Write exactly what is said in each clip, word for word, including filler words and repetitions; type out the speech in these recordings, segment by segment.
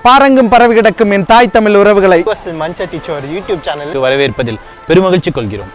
பாரங்கும் பரவி கிடக்கும் என் தாய் தமிழ் உறவுகளை மஞ்சட்டி சோறு யூடியூப் சேனலுக்கு வரவேற்பதில் பெருமகிழ்ச்சி கொள்கிறோம்.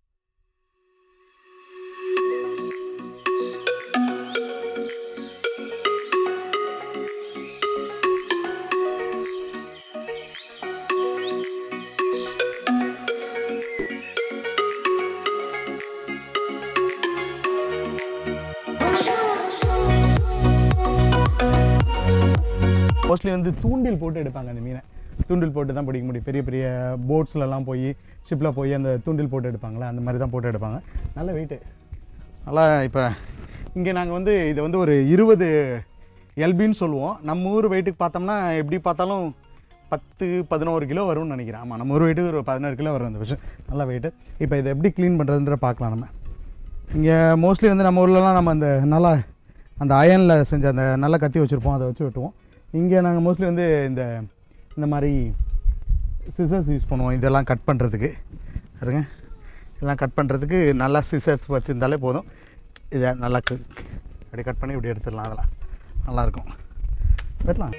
மோஸ்ட்லி வந்து தூண்டில் போட்டு எடுப்பாங்க அந்த மீனை. தூண்டில் போட்டு தான் பிடிக்க முடியும். பெரிய பெரிய போட்ஸ்லலாம் போய் ஷிப்பில் போய் அந்த தூண்டில் போட்டு எடுப்பாங்களே, அந்த மாதிரி தான் போட்டு எடுப்பாங்க. நல்ல வெயிட்டு. நல்லா இப்போ இங்கே நாங்கள் வந்து இதை வந்து ஒரு இருபது எல்பின்னு சொல்லுவோம். நம்ம ஊர் வெயிட்டுக்கு பார்த்தோம்னா எப்படி பார்த்தாலும் பத்து பதினோரு கிலோ வரும்னு நினைக்கிறேன். ஆமாம், நம்ம ஊர் வெயிட்டுக்கு ஒரு பதினாறு கிலோ வரும் அந்த விஷயம். நல்ல வெயிட்டு. இப்போ இதை எப்படி க்ளீன் பண்ணுறதுன்ற பார்க்கலாம். நம்ம இங்கே மோஸ்ட்லி வந்து நம்ம ஊர்லலாம் நம்ம அந்த நல்லா அந்த அயனில் செஞ்ச அந்த நல்லா கத்தி வச்சுருப்போம், அதை வச்சு வெட்டுவோம். இங்கே நாங்கள் மோஸ்ட்லி வந்து இந்த இந்த மாதிரி சிசர்ஸ் யூஸ் பண்ணுவோம். இதெல்லாம் கட் பண்ணுறதுக்கு இருங்க, இதெல்லாம் கட் பண்ணுறதுக்கு நல்லா சிசர்ஸ் வச்சுருந்தாலே போதும். இதை நல்லா அப்படி கட் பண்ணி இப்படி எடுத்துடலாம். அதெல்லாம் நல்லாயிருக்கும். வெட்டலாம்.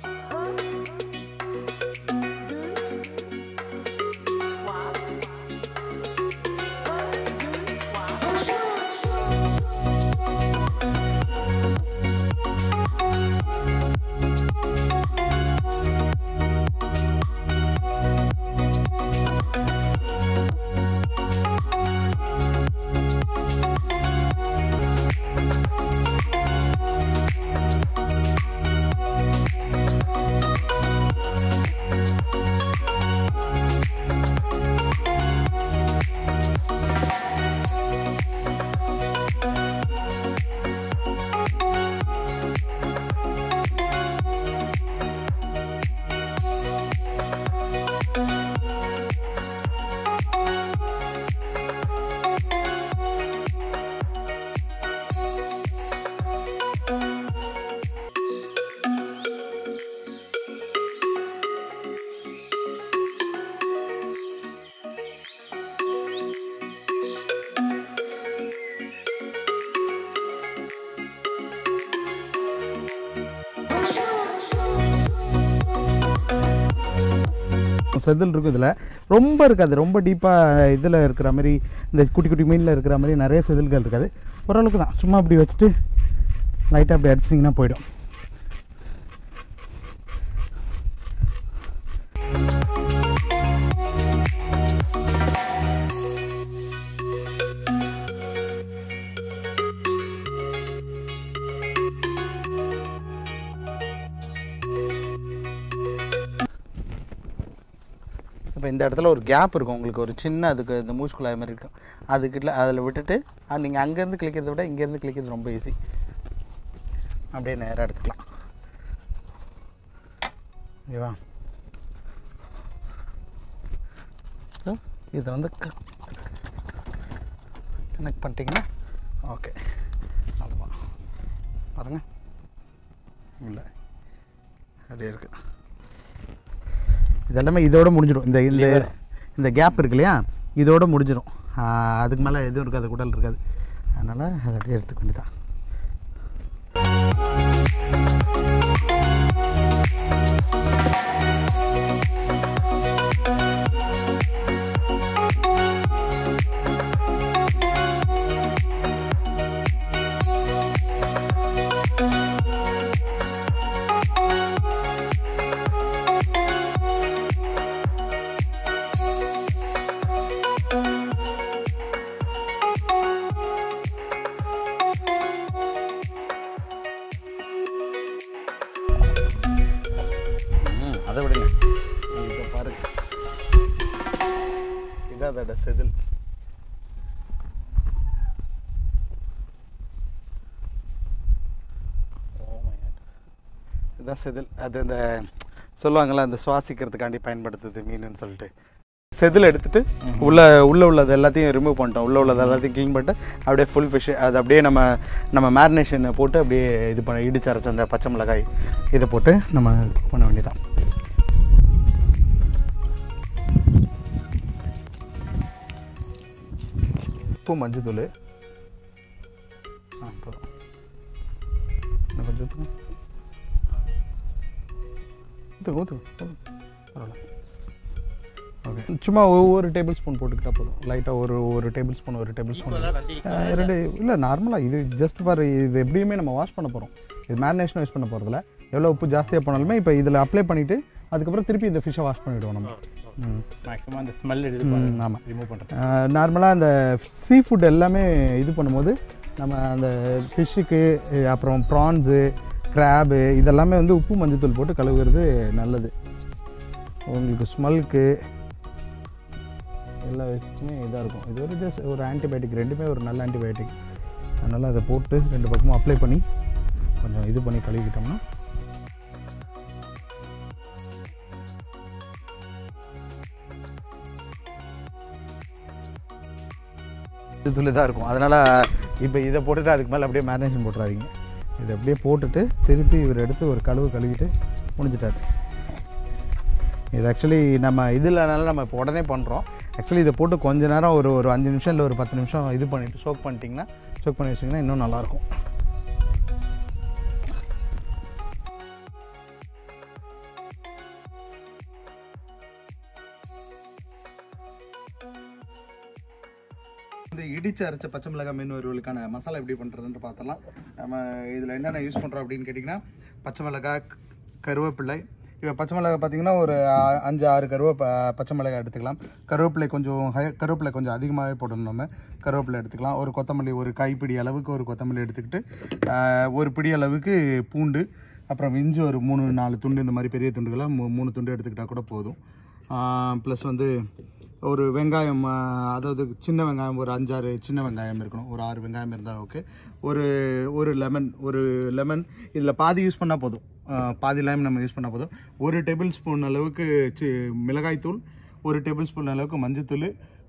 செதில் இருக்கும். இதில் ரொம்ப இருக்காது, ரொம்ப டீப்பாக இதில் இருக்கிற மாதிரி இந்த குட்டி குட்டி மீனில் இருக்கிற மாதிரி நிறைய செதில்கள் இருக்காது. ஓரளவுக்கு தான். சும்மா அப்படி வச்சுட்டு லைட்டாக அப்படி அடிச்சிட்டிங்கன்னா போயிடும். இப்போ இந்த இடத்துல ஒரு கேப் இருக்கும் உங்களுக்கு, ஒரு சின்ன அதுக்கு இந்த மூச்சுக்குழாய் மாதிரி இருக்கும். அதுக்கிட்ட அதில் விட்டுட்டு நீங்கள் அங்கேருந்து கிளிக்கிறத விட இங்கேருந்து கிளிக்கிறது ரொம்ப ஈஸி. அப்படியே நேராக எடுத்துக்கலாம். ஓகேவா? இதை வந்து கனெக்ட் பண்ணிட்டீங்கன்னா ஓகே. அவ்வளோதான். பாருங்க, இல்லை அப்படியே இருக்குது. இதெல்லாமே இதோட முடிஞ்சிடும். இந்த இந்த இந்த கேப் இருக்கு இல்லையா, இதோட முடிஞ்சிடும். அதுக்கு மேலே எதுவும் இருக்காது, குடல் இருக்காது. அதனால் அதை அப்படியே எடுத்துக்க வேண்டியதான். அதை விடுங்க, இதை பாருங்க, இதான் அதோட செதில். இதுதான் செதில். அது இந்த சொல்லுவாங்கள்ல, அந்த சுவாசிக்கிறதுக்காண்டி பயன்படுத்துது மீனுன்னு சொல்லிட்டு. செதில் எடுத்துட்டு உள்ள உள்ள உள்ளது எல்லாத்தையும் ரிமூவ் பண்ணிட்டோம். உள்ள உள்ளது எல்லாத்தையும் க்ளீன் பண்ணிட்டு அப்படியே ஃபுல் ஃபிஷ் அது அப்படியே நம்ம நம்ம மேரினேஷனை போட்டு அப்படியே இது பண்ண இடிச்சு அரைச்ச அந்த பச்சை மிளகாய் இதை போட்டு நம்ம பண்ண வேண்டியதான். உப்பு மஞ்சத்தூள் ஆ போதும். இன்னும் கொஞ்சம் ஊற்றுங்க. ஊற்று ஊற்று பரவாயில்ல. ஓகே, சும்மா ஒவ்வொரு டேபிள் ஸ்பூன் போட்டுக்கிட்டால் போதும். லைட்டாக ஒரு ஒரு டேபிள் ஸ்பூன் ஒரு டேபிள் ஸ்பூன் ரெண்டு இல்லை நார்மலாக. இது ஜஸ்ட் ஃபார் இது எப்படியுமே நம்ம வாஷ் பண்ண போகிறோம். இது மேரினேஷன் யூஸ் பண்ண போகிறதில்ல. எவ்வளோ உப்பு ஜாஸ்தியாக போனாலுமே இப்போ இதில் அப்ளை பண்ணிவிட்டு அதுக்கப்புறம் திருப்பி இந்த ஃபிஷ்ஷை வாஷ் பண்ணிவிடுவோம் நம்ம. மேக்ஸிமம் அந்த ஸ்மெல் எடுத்து ஆமாம் ரிமூவ் பண்ணுறது. நார்மலாக அந்த சீ ஃபுட் எல்லாமே இது பண்ணும்போது நம்ம அந்த ஃபிஷ்ஷுக்கு அப்புறம் ப்ரான்ஸு கிராபு இதெல்லாமே வந்து உப்பு மஞ்சத்தூள் போட்டு கழுவுறது நல்லது. உங்களுக்கு ஸ்மெல்க்கு எல்லா விஷயமே இதாக இருக்கும். இது ஒரு ஜஸ்ட் ஒரு ஆன்டிபயோட்டிக், ரெண்டுமே ஒரு நல்ல ஆன்டிபயோட்டிக். அதனால் அதை போட்டு ரெண்டு பக்கமும் அப்ளை பண்ணி கொஞ்சம் இது பண்ணி கழுவிக்கிட்டோம்னா இது துளி தான் இருக்கும். அதனால் இப்போ இதை போட்டுட்டு அதுக்கு மேலே அப்படியே மேரினேஷன் போட்டுறாதீங்க. இதை அப்படியே போட்டுட்டு திருப்பி இவர் எடுத்து ஒரு கழுவு கழுவிட்டு முடிஞ்சிட்டார். இது ஆக்சுவலி நம்ம இதில்னால நம்ம இப்போ உடனே பண்ணுறோம். ஆக்சுவலி இதை போட்டு கொஞ்சம் நேரம் ஒரு ஒரு அஞ்சு நிமிஷம் இல்லை ஒரு பத்து நிமிஷம் இது பண்ணிவிட்டு சோக் பண்ணிட்டிங்கன்னா சோக் பண்ணி வச்சிங்கன்னா இன்னும் நல்லாயிருக்கும். இந்த இடிச்சு அரைச்ச பச்சை மிளகாய் மீன் வறுவலுக்கான மசாலா எப்படி பண்ணுறதுன்னு பார்த்தலாம். நம்ம இதில் என்னென்ன யூஸ் பண்ணுறோம் அப்படின்னு கேட்டிங்கன்னா பச்சை மிளகாய், கருவேப்பிள்ளை. இப்போ பச்சை மிளகாய் பார்த்திங்கன்னா ஒரு அஞ்சு ஆறு கருவேப்ப பச்சை மிளகாய் எடுத்துக்கலாம். கருவேப்பிலை கொஞ்சம் ஹை கருவேப்பிலை கொஞ்சம் அதிகமாகவே போடணும். நம்ம கருவேப்பிலை எடுத்துக்கலாம். ஒரு கொத்தமல்லி ஒரு கைப்பிடி அளவுக்கு ஒரு கொத்தமல்லி எடுத்துக்கிட்டு ஒரு பிடி அளவுக்கு பூண்டு, அப்புறம் இஞ்சி ஒரு மூணு நாலு துண்டு, இந்த மாதிரி பெரிய துண்டுகளாக மூ மூணு துண்டு எடுத்துக்கிட்டால் கூட போதும். ப்ளஸ் வந்து ஒரு வெங்காயம், அதாவது சின்ன வெங்காயம் ஒரு அஞ்சாறு சின்ன வெங்காயம் இருக்கணும். ஒரு ஆறு வெங்காயம் இருந்தால் ஓகே. ஒரு ஒரு லெமன் ஒரு லெமன் இதில் பாதி யூஸ் பண்ணால் போதும். பாதி லைம் நம்ம யூஸ் பண்ணால் போதும். ஒரு டேபிள் ஸ்பூன் அளவுக்கு சி மிளகாய்த்தூள், ஒரு டேபிள் ஸ்பூன் அளவுக்கு மஞ்சத்தூள்,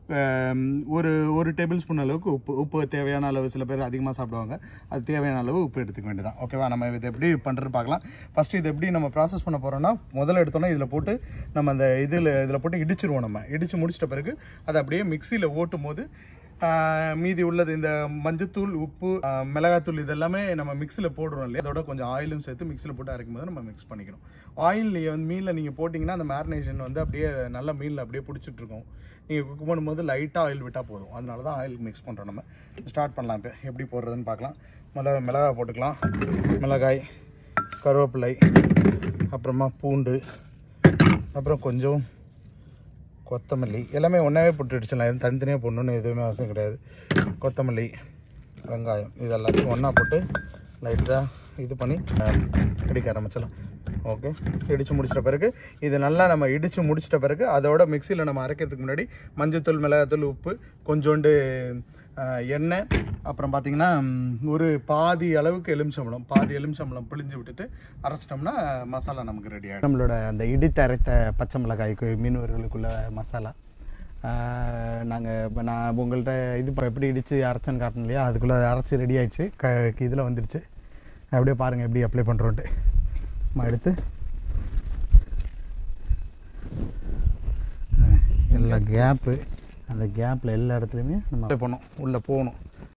ஒரு ஒரு டேபிள் ஸ்பூன் அளவுக்கு உப்பு. உப்பு தேவையான அளவு, சில பேர் அதிகமாக சாப்பிடுவாங்க, அது தேவையான அளவு உப்பு எடுத்துக்க வேண்டியதான். ஓகேவா? நம்ம இதை எப்படி பண்ணுறது பார்க்கலாம். ஃபஸ்ட்டு இது எப்படி நம்ம ப்ராசஸ் பண்ண போகிறோம்னா, முதல்ல எடுத்தோன்னா இதில் போட்டு நம்ம அந்த இதில் இதில் போட்டு இடிச்சிருவோம். நம்ம இடித்து முடிச்சிட்ட பிறகு அதை அப்படியே மிக்சியில் ஓட்டும் போது மீதி உள்ளது இந்த மஞ்சத்தூள், உப்பு, மிளகாத்தூள் இதெல்லாமே நம்ம மிக்சியில் போடுறோம் இல்லையா, அதோட கொஞ்சம் ஆயிலும் சேர்த்து மிக்சியில் போட்டு அரைக்கும் போது நம்ம மிக்ஸ் பண்ணிக்கணும். ஆயில் வந்து மீனில் நீங்கள் போட்டிங்கன்னா அந்த மேரினேஷன் வந்து அப்படியே நல்ல மீனில் அப்படியே பிடிச்சிட்ருக்கோம். நீங்கள் குக் பண்ணும்போது லைட்டாக ஆயில் விட்டால் போதும். அதனால தான் ஆயில் மிக்ஸ் பண்ணுறோம். நம்ம ஸ்டார்ட் பண்ணலாம். இப்போ எப்படி போடுறதுன்னு பார்க்கலாம். மிளகா மிளகாய் போட்டுக்கலாம். மிளகாய், கருவேப்பிலை, அப்புறமா பூண்டு, அப்புறம் கொஞ்சம் கொத்தமல்லி, எல்லாமே ஒன்றாவே போட்டு அடிச்சிடலாம். எதுவும் தனித்தனியாக போடணுன்னு எதுவுமே அவசியம் கிடையாது. கொத்தமல்லி, வெங்காயம் இது எல்லாத்தையும் ஒன்றா போட்டு லைட்டாக இது பண்ணி இடிக்க ஆரம்பிச்சிடலாம். ஓகே, இடித்து முடிச்சிட்ட பிறகு இது நல்லா நம்ம இடித்து முடிச்சிட்ட பிறகு அதோட மிக்சியில் நம்ம அரைக்கிறதுக்கு முன்னாடி மஞ்சத்தூள், மிளகாத்தூள், உப்பு, கொஞ்சோண்டு எண்ணெய், அப்புறம் பார்த்திங்கன்னா ஒரு பாதி அளவுக்கு எலுமிச்சம்பழம் பாதி எலுமிச்சம்பழம் பிழிஞ்சு விட்டுட்டு அரைச்சிட்டோம்னா மசாலா நமக்கு ரெடி ஆகிடும். நம்மளோட அந்த இடித்து அரைத்த பச்சை மிளகாய்க்கு மீன் வறுவலுக்குள்ள மசாலா நாங்கள் இப்போ நான் உங்கள்கிட்ட இது இப்போ எப்படி இடித்து அரைச்சேன்னு காட்டணும் இல்லையா, அதுக்குள்ளே அரைச்சி ரெடி ஆகிடுச்சு. க இதில் வந்துடுச்சு. அப்படியே பாருங்கள் எப்படி அப்ளை பண்ணுறோன்ட்டு. நம்ம எடுத்து எல்லா கேப்பு அந்த கேப்பில் எல்லா இடத்துலையுமே நம்ம அப்ளை பண்ணோம். உள்ளே போகணும்.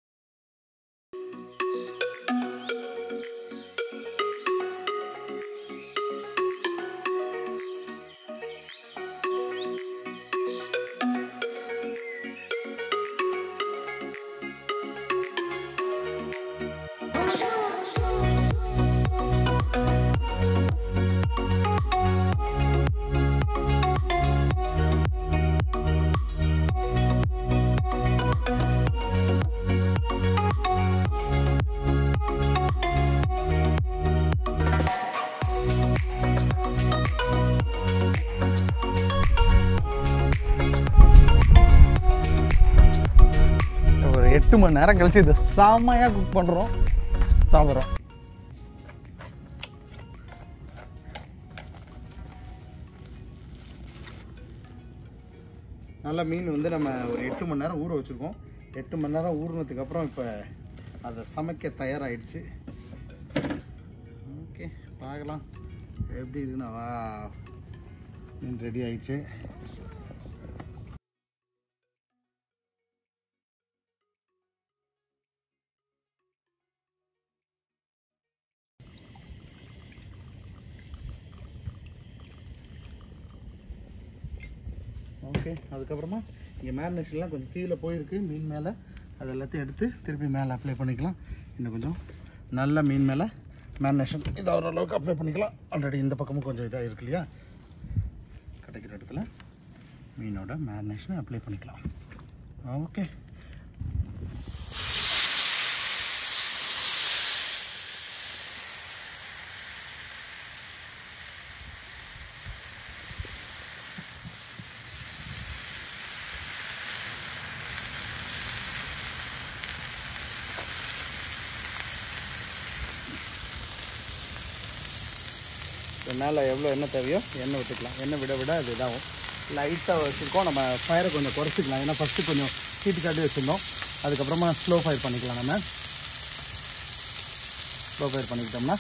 எட்டு மணி நேரம் கழிச்சு இதை செம்மையாக குக் பண்ணுறோம், சாப்பிட்றோம். நல்லா மீன் வந்து நம்ம ஒரு எட்டு மணி நேரம் ஊற வச்சுருக்கோம். எட்டு மணி நேரம் ஊறினதுக்கப்புறம் இப்போ அதை சமைக்க தயாராகிடுச்சு. ஓகே, பார்க்கலாம் எப்படி இருக்குன்னா. வா, மீன் ரெடி ஆகிடுச்சு. ஓகே. அதுக்கப்புறமா இங்கே மேரினேஷன்லாம் கொஞ்சம் கீழே போயிருக்கு மீன் மேலே. அது எல்லாத்தையும் எடுத்து திருப்பி மேலே அப்ளை பண்ணிக்கலாம். இன்னும் கொஞ்சம் நல்ல மீன் மேலே மேரினேஷன் இதை ஓரளவுக்கு அப்ளை பண்ணிக்கலாம். ஆல்ரெடி இந்த பக்கமும் கொஞ்சம் இதாக இருக்கு இல்லையா, கிடைக்கிற இடத்துல மீனோட மேரினேஷனை அப்ளை பண்ணிக்கலாம். ஓகே. மேலே எவ்வளோ எண்ணெய் தேவையோ எண்ணெய் விட்டுக்கலாம். எண்ணெய் விட விட அது இதாகும். லைட்டாக வச்சுருக்கோம். நம்ம ஃபயரை கொஞ்சம் குறைச்சிக்கலாம். ஏன்னா ஃபஸ்ட்டு கொஞ்சம் ஹீட்டு காட்டி வச்சுருந்தோம். அதுக்கப்புறமா ஸ்லோ ஃபயர் பண்ணிக்கலாம். நம்ம ஸ்லோ ஃபயர் பண்ணிக்கிட்டோம்னா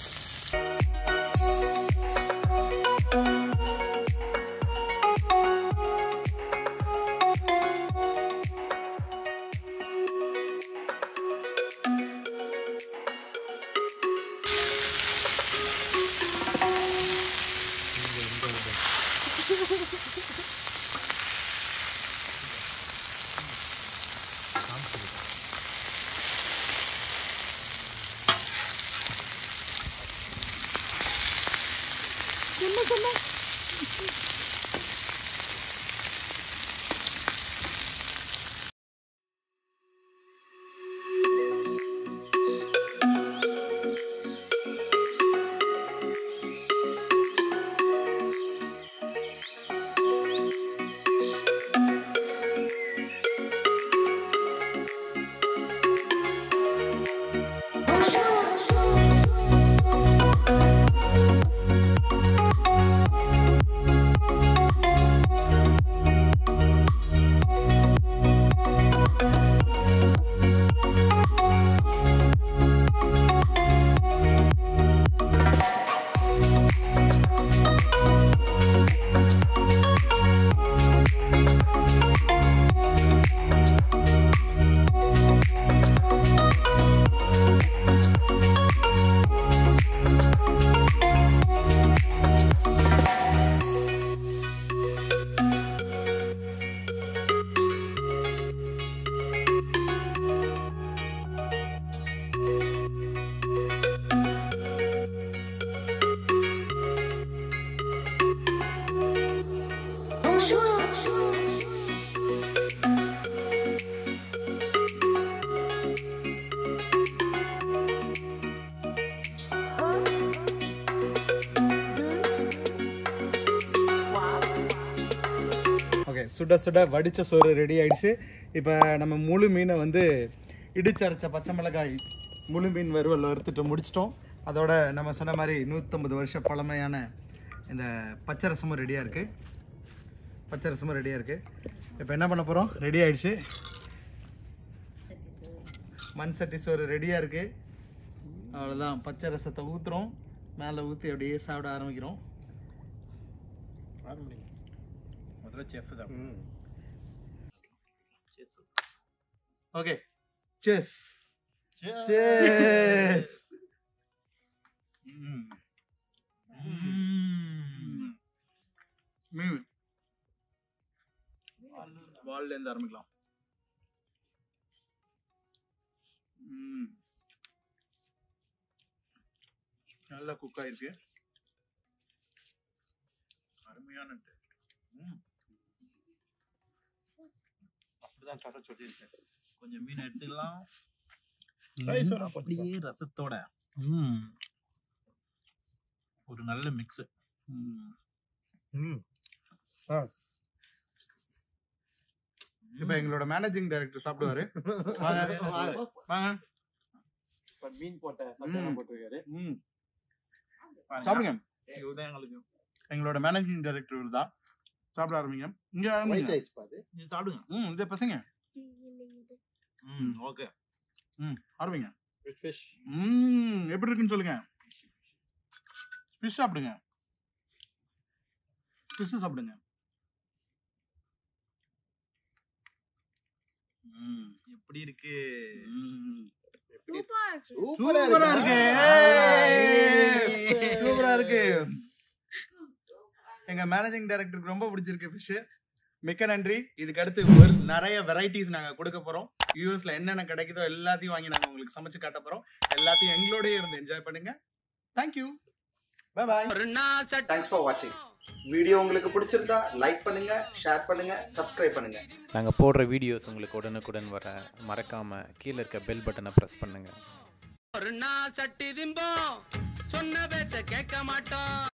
சுட சுட வடித்த சோறு ரெடி ஆகிடுச்சு. இப்போ நம்ம முழு மீனை வந்து இடிச்சரைச்ச பச்சை மிளகாய் முழு மீன் வறுவல் வறுத்துட்டு முடிச்சிட்டோம். அதோட நம்ம சொன்ன மாதிரி நூற்றம்பது வருஷம் பழமையான இந்த பச்சை ரசமும் ரெடியாக இருக்குது. பச்சை ரசமும் ரெடியாக இருக்குது. இப்போ என்ன பண்ண போகிறோம்? ரெடி ஆகிடுச்சு. மண் சட்டி சோறு ரெடியாக இருக்குது. அவ்வளோதான். பச்சை ரசத்தை ஊற்றுறோம். மேலே ஊற்றி அப்படியே சாப்பிட ஆரம்பிக்கிறோம். Okay, cheers. Cheers. மீன் வால்ல இருந்து ஆரம்பிக்கலாம். நல்லா குக் ஆயிருக்கு. அருமையான அப்படிதான் சொல்லியிருக்கேன். கொஞ்சம் மீன் எடுத்துக்கலாம். அப்படியே ரசத்தோட ஒரு நல்ல மிக்ஸ். இப்ப எங்களோட மேனேஜிங் டைரக்டர் சாப்பிடுவாரு. மீன் போட்ட போட்டிருக்காரு. சாப்பிடுங்க. எங்களோட மேனேஜிங் டைரக்டர் தான். சாப்பிட ஆரம்பிங்க. இங்க ஆரம்பிங்க. சாப்பிடுங்க. ம் இந்த பசங்க. ம் ஓகே. ம் ஆரம்பிங்க. ஃபிஷ். ம் எப்படி இருக்குன்னு சொல்லுங்க. ஃபிஷ் சாப்பிடுங்க. ஃபிஷ் சாப்பிடுங்க. ம் எப்படி இருக்கு? ம் சூப்பரா இருக்கு. சூப்பரா இருக்கு. எங்க மேனேஜிங் டைரக்டருக்கு ரொம்ப பிடிச்சிருக்கு ஃபிஷ். மிக்க நன்றி. இதுக்கு அடுத்து ஒரு நிறைய வெரைட்டிஸ் நாங்கள் கொடுக்க போகிறோம். யூஎஸ்ல என்னென்ன கிடைக்குதோ எல்லாத்தையும் வாங்கி நாங்கள் உங்களுக்கு சமைச்சு காட்ட போகிறோம். எல்லாத்தையும் எங்களோடய இருந்து என்ஜாய் பண்ணுங்க. Thank you. Bye bye. Thanks for வாட்சிங். வீடியோ உங்களுக்கு பிடிச்சிருந்தா லைக் பண்ணுங்க, ஷேர் பண்ணுங்க, சப்ஸ்கிரைப் பண்ணுங்க. நாங்கள் போடுற வீடியோஸ் உங்களுக்கு உடனுக்குடன் வர மறக்காம கீழே இருக்க பெல் பட்டனை ப்ரெஸ் பண்ணுங்க. ஒரு நாள் சட்டி திம்போம், சொன்ன பேச்ச கேட்க மாட்டோம்.